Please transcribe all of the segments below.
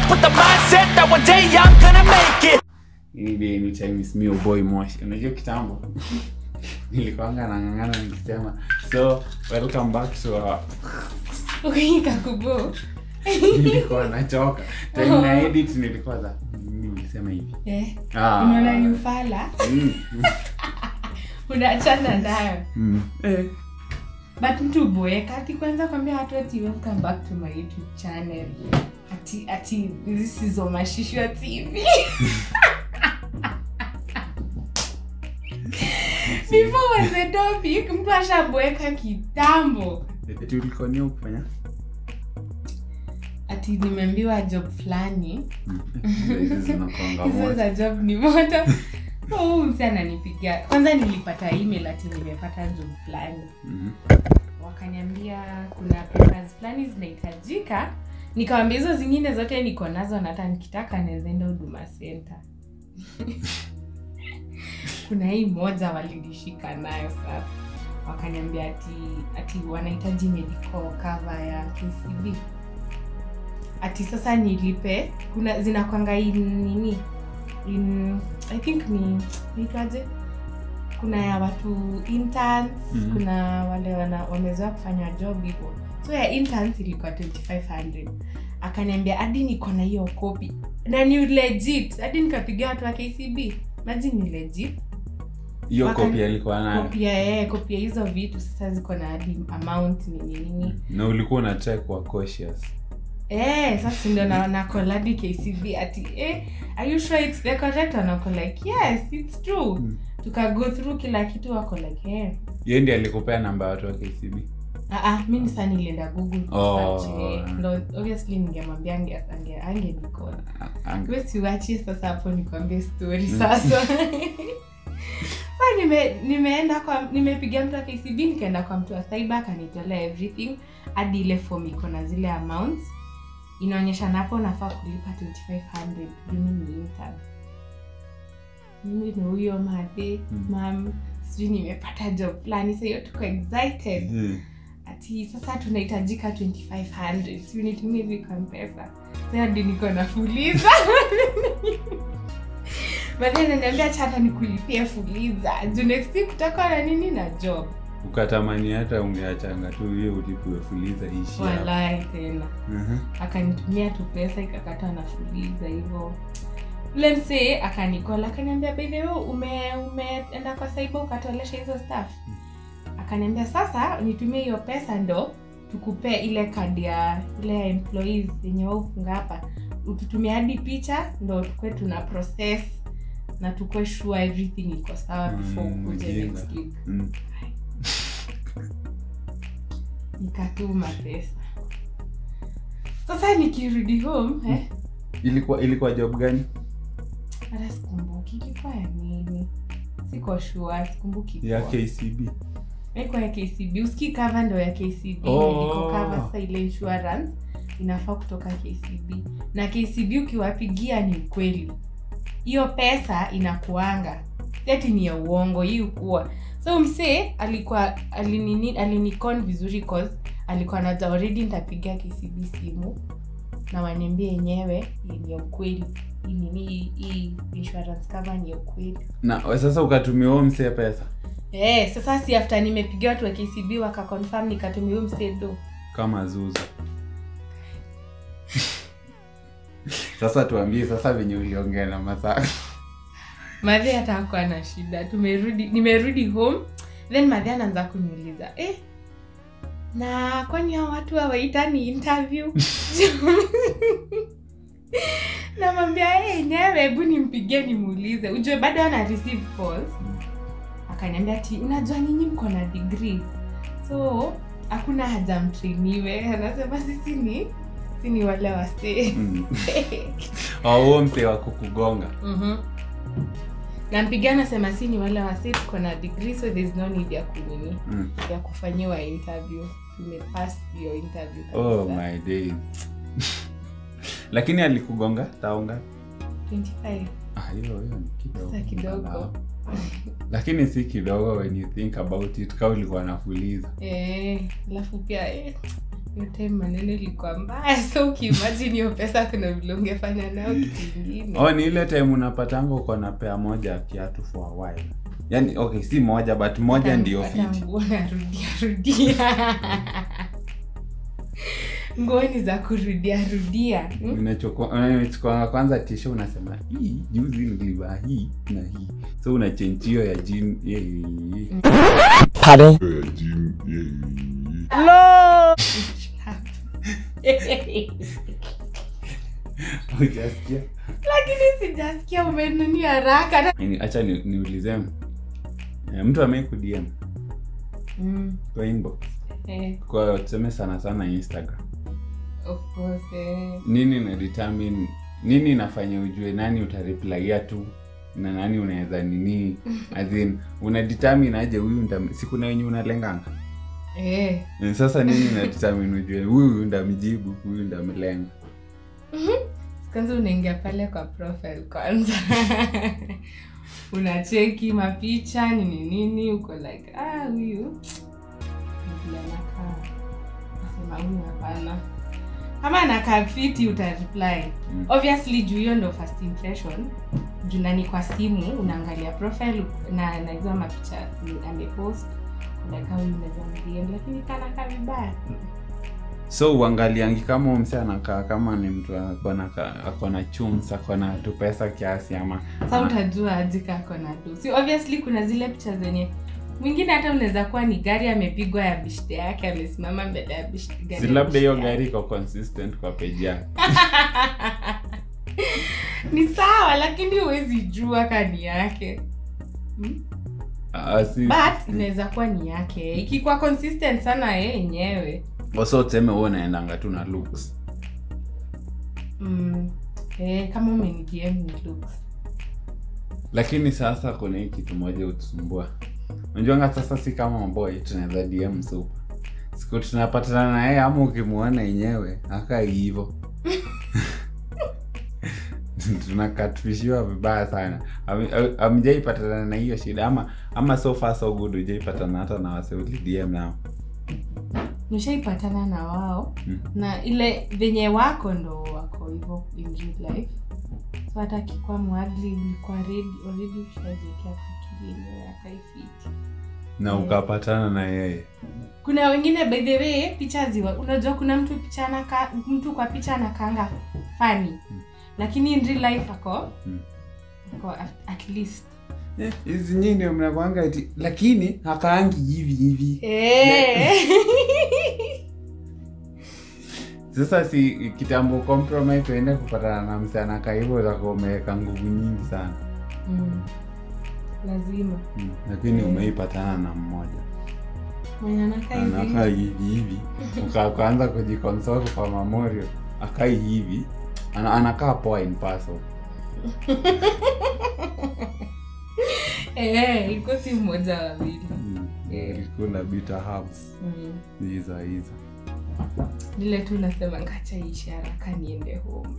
with the mindset that one day I'm gonna make it. Any day, any time is me or boy Mosh. Unajua kitambo. Nilikuanga nangangana nikisema. So, welcome back to our Kakubo. Nilikuwa nachoka. Time na edit nilikuwa za nilisema hivi. Unaona ni ufala. Unaachana nayo. But mtu boeka kwanza kwambia watu ati welcome back to my YouTube channel. Ati this is Omashishwa TV. Before was the topic, mtu ashaboeka kitambo. Eti ulikuwa ni kufanya? Ati nimeambiwa job fulani. Hizo za job ni moto. So mtu ananipigia. Kwanza nilipata email ati nimepata job fulani. Wakaniambia kuna papers fulani zinahitajika. Nikamwambia hizo zingine zote niko nazo na hata nikitaka naweza enda Huduma Center. Kuna hii moja walinishika nayo sasa. Wakaniambia ati wanahitaji medical cover ya KCB. Ati sasa nilipe, kuna zinakwanga nini? I think ni nikaje? Kuna ya watu interns, kuna wale wamezoea kufanya job hivyo. So ya interns ilikuwa 2500. Akaniambia hadi niko na hiyo copy. Na ni legit. Hadi nikapigia watu wa KCB. Imagine ni legit. Hiyo copy ilikuwa nayo. Copy hizo vitu sasa ziko na hadi amount nini. Na ulikuwa una check kwa cautious. Sasa ndio na call hadi KCB ati are you sure it's the correct one? Wako like yes, it's true. Tuka go through kila kitu wako like Yeye ndiye alikupea namba ya watu wa KCB. Mimi sasa nilienda Google search. No, obviously ningemwambia angenicall. Wewe siwachi sasa hapo nikwambie story sasa. Nimepigia mtu wa KCB nikaenda kwa mtu wa cyber akanitolea everything hadi ile form iko na zile amounts. Inaonyesha napo nafaa kulipa 2500 mimi ni intern. Mimi ni huyo madhe, mom, sijui nimepata job fulani, so yote tuko excited. Ati sasa tunahitajika 2500. Sijui nitumie hivi kwa pesa. Sasa hadi niko nafuliza. Baadaye ananiambia chata nikulipie fuliza. Juu next week kutakuwa na nini na job. Ukatamani hata ungeachanga tu hiyo ulipwe fuliza ishi. Wallahi tena. Akanitumia tu pesa ikakata na fuliza hivyo. Ule msee akanikola akaniambia by the way umeenda kwa cyber ukatolesha hizo stuff. Akaniambia sasa nitumie hiyo pesa ndo tukupe ile kadi ya ile employees yenye wao ufunga hapa. Ututumie hadi picha ndo tukwe tuna process na tukwe sure everything iko sawa before kuje next week. Nikatuma pesa. Sasa nikirudi home ilikuwa job gani? Hata sikumbuki ilikuwa ya nini. Siko sure, sikumbuki. Ya KCB. Ilikuwa ya KCB. Usiki cover ndo ya KCB. Iko cover sasa ile insurance inafaa kutoka KCB. Na KCB ukiwapigia ni kweli. Hiyo pesa inakuanga. Eti ni ya uongo hii ukua. So msee alinicon vizuri cause alikuwa anajua already nitapigia KCB simu na waniambie yenyewe ni ya ukweli. Hii insurance cover ni ya ukweli. Na sasa ukatumia msee pesa? Sasa si after nimepigia watu wa KCB wakaconfirm nikatumia msee do. Kama zuzu. Sasa tuambie sasa venye uliongea na Matha. Madhe atakuwa na shida. Nimerudi home. Then Madhe anaanza kuniuliza, na kwani hao watu hawaitani interview? Namwambia, newe hebu nimpigie nimuulize. Ujue bado ana receive calls. Akaniambia ati unajua nyinyi mko na degree. So, hakuna haja mtrainiwe. Anasema sisi ni wale wase. Wao mse wa kukugonga. Na mpigana sema si ni wale wase tuko na degree so there is no need ya kunini ya kufanyiwa interview. Tumepass your interview kabisa. Oh my days. Lakini alikugonga taonga 25. Hiyo ni kidogo. Lakini si kidogo when you think about it, kama ulikuwa nafuliza. Alafu pia Yote maneno ilikuwa mbaya, so ukimagine hiyo pesa kuna vile ungefanya nayo kitu kingine. Oh, ni ile time unapatanga uko na pair moja kiatu for a while. Yaani okay, si moja but moja ndio fit. Rudia. Nguo ni za rudia. Unachukua kwanza t-shirt unasema hii juzi nilivaa hii na hii. So una change hiyo ya jean. Pardon? No. Ujasikia? Lakini sijasikia umenuni haraka. Acha niulize. Mtu ameku DM. Kwa inbox. Kwa tuseme sana Instagram. Of course. Nini na determine nini inafanya ujue nani utareply tu na nani unaweza nini as in una determine aje huyu siku na wenyewe unalenganga. Sasa nini na determine ujue huyu ndamjibu huyu ndamlenga. Kwanza unaingia pale kwa profile kwanza. Unacheki mapicha nini uko like huyu ndio anakaa. Nasema huyu hapana. Kama anakaa fiti utareply. Obviously juu hiyo ndio first impression. Juu nani kwa simu unaangalia profile na hizo mapicha amepost. Like how unaweza lakini kana kama vibaya. So uangaliangi kama mse anakaa kama ni mtu akona chumsa akona tu pesa kiasi ama sasa utajua aje akona tu. Si obviously kuna zile picha zenye mwingine hata unaweza kuwa ni gari amepigwa ya bishte yake amesimama mbele ya bishte gari. Si labda hiyo gari iko consistent kwa page yake. Ni sawa lakini huwezi jua kani yake. But inaweza kuwa ni yake. Ikikuwa consistent sana yenyewe. Waso tuseme wewe unaendanga tu na looks. Kama umenigia ni looks. Lakini sasa kuna hiki kitu moja utusumbua. Unajua sasa si kama boy tunaweza DM super. Siku tunapatana na yeye ama ukimuona yenyewe aka hivyo. Tunakatfishiwa vibaya sana. Amjaipatana na hiyo shida ama so far so good hujaipatana hata na wase DM nao. Nishaipatana na wao na ile venye wako ndo wako hivyo in real life. So hata kikwa mwagli ilikuwa already ushajiwekea fikiri ya kaifiti. Na ukapatana na yeye. Kuna wengine by the way picha ziwa. Unajua kuna mtu kwa picha anakaanga funny. Lakini in real life ako at least hizi nyinyi mnakuanga eti lakini hakaangi hivi. Sasa si kitambo compromise uende kupatana na msana kaivo utakuwa umeweka nguvu nyingi sana. Lazima. Lakini umeipatana na mmoja. Mwenye anakaa hivi. Ukaanza kujiconsole kwa memorial. Akai hivi. Anakaa poa in person. Iko si mmoja wawili. Kuna bitter herbs. Hizo. Nile tu nasema ngacha ishara kaniende home.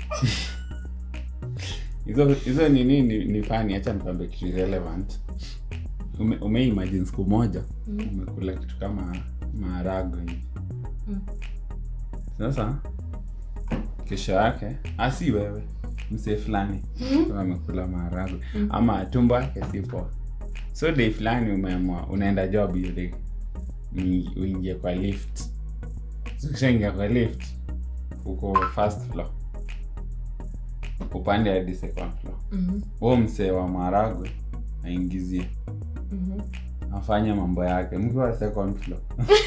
Hizo ni funny, acha nikwambie kitu relevant. Umeimagine siku moja umekula kitu kama maharagwe hivi. Sasa kesho yake asi wewe mse fulani kama amekula maharagwe ama tumbo yake sipo. So day fulani umeamua unaenda job hiyo day. Uingie kwa lift. Ukishaingia kwa lift uko first floor. Upande hadi second floor. Huo mse wa maharagwe aingizie. Afanya mambo yake mkiwa second floor.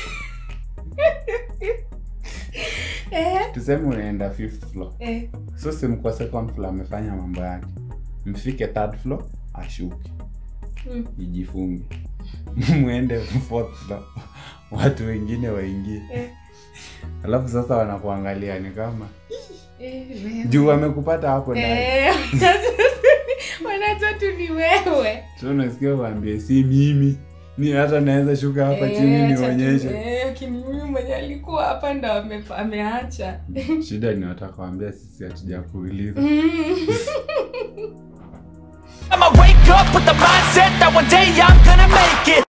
Tuseme unaenda 5th floor. So simu kwa second floor amefanya mambo yake. Mfike 3rd floor ashuke. Ijifunge. Muende 4th floor. Watu wengine waingie. Alafu sasa wanakuangalia ni kama juu wamekupata hapo ndani. Wanajua tu ni wewe. So unasikia waambie si mimi. Ni hata naweza shuka hapa chini nionyeshe. Lakini mimi mwenye alikuwa hapa ndo ameacha. Shida ni watakwambia sisi hatujakuuliza. I'ma wake up with the mindset that one day I'm gonna make it.